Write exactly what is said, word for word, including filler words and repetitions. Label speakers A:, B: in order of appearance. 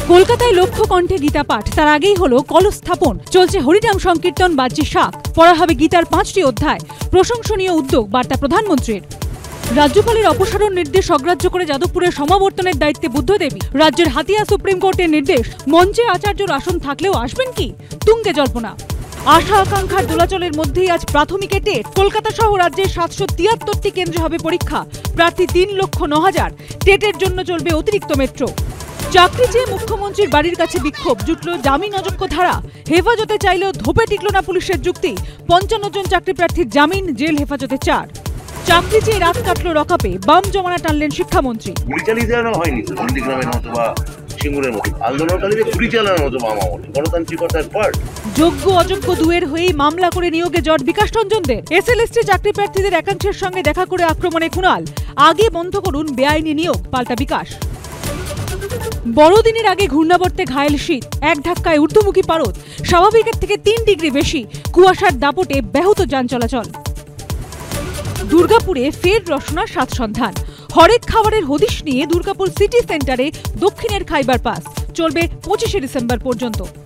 A: কলকাতায় লক্ষ্য কণ্ঠে গীতা পাঠ, তার আগেই হলো কলস্থাপন। চলছে হরিনাম সংকীর্তন, বাজ্যে শাক পড়া হবে গীতার পাঁচটি অধ্যায়। প্রশংসনীয় উদ্যোগ, বার্তা প্রধানমন্ত্রীর। রাজ্যপালের অপসারণ নির্দেশ অগ্রাহ্য করে যাদবপুরের সমাবর্তনের দায়িত্বে বুদ্ধদেবী। রাজ্যের হাতিয়া সুপ্রিম কোর্টের নির্দেশ, মঞ্চে আচার্যর আসন থাকলেও আসবেন কি? তুঙ্গে জল্পনা। আশা আকাঙ্ক্ষার দোলাচলের মধ্যেই আজ প্রাথমিকে টেট। কলকাতা সহ রাজ্যের সাতশো তিয়াত্তরটি কেন্দ্রে হবে পরীক্ষা। প্রার্থী তিন লক্ষ ন হাজার। টেটের জন্য চলবে অতিরিক্ত মেট্রো। চাকরি চেয়ে মুখ্যমন্ত্রীর বাড়ির কাছে বিক্ষোভ, জুটল জামিন অযোগ্য ধারা। হেফাজতে চাইলেও ধোপে টিকল না পুলিশের যুক্তি। পঞ্চান্ন জন চাকরি প্রার্থীর জামিন, জেল হেফাজতে চার। চাকরি চেয়ে রাত কাটল রকাপে, বাম জমানা টানলেন শিক্ষামন্ত্রী। যোগ্য অযোগ্য দুয়ের হয়েই মামলা করে নিয়োগে জট বিকাশ রঞ্জনদের। এসএলএসটি চাকরি প্রার্থীদের একাংশের সঙ্গে দেখা করে আক্রমণে কুণাল। আগে বন্ধ করুন বেআইনি নিয়োগ, পাল্টা বিকাশ। বড়দিনের আগে ঘূর্ণাবর্তে ঘায়েল শীত, এক ধাক্কায় ঊর্ধ্বমুখী পারদ। স্বাভাবিকের থেকে তিন ডিগ্রি বেশি। কুয়াশার দাপটে ব্যাহত যান চলাচল। দুর্গাপুরে ফের রসনার স্বাদ সন্ধান। হরেক খাবারের হদিশ নিয়ে দুর্গাপুর সিটি সেন্টারে দক্ষিণের খাইবার পাস চলবে পঁচিশে ডিসেম্বর পর্যন্ত।